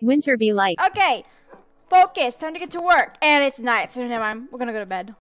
Winter be like. Okay, focus. Time to get to work. And it's night, so never mind. We're gonna go to bed.